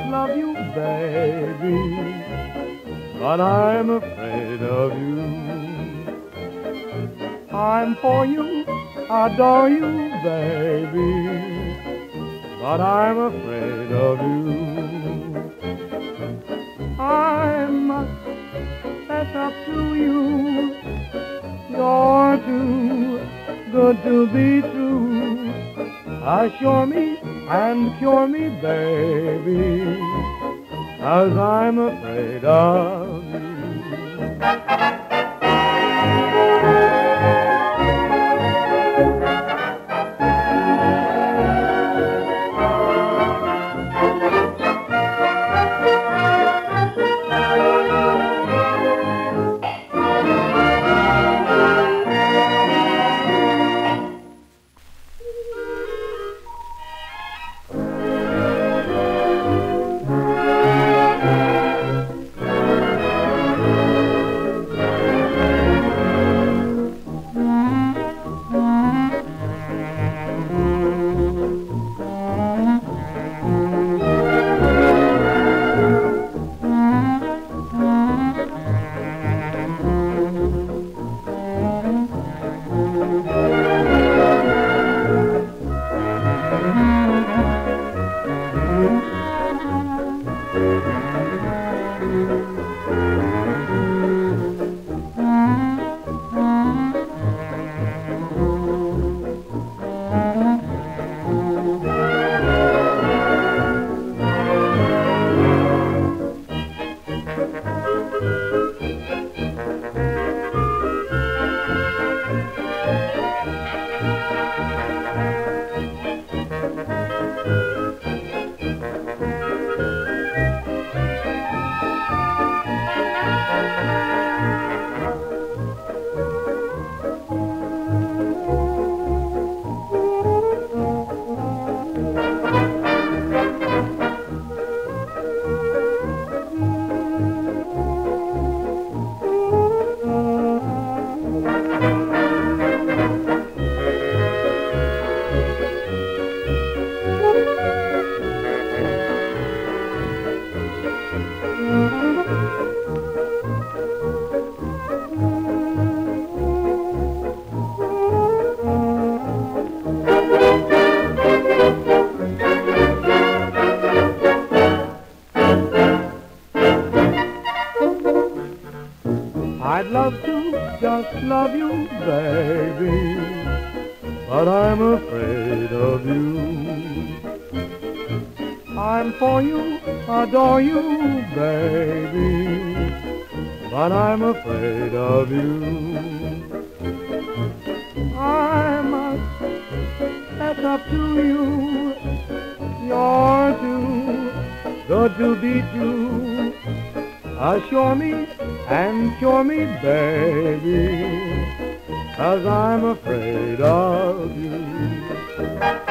love you, baby, but I'm afraid of you. I'm for you, adore you, baby, but I'm afraid of you. I must fess up to you. You're too good to be true. Assure me and cure me, baby, 'cause I'm afraid of you. I'd love to just love you, baby, but I'm afraid of you. I'm for you, adore you, baby, but I'm afraid of you. I must fess up to you. You're too good to be true. Assure me and cure me, baby, 'cause I'm afraid of you.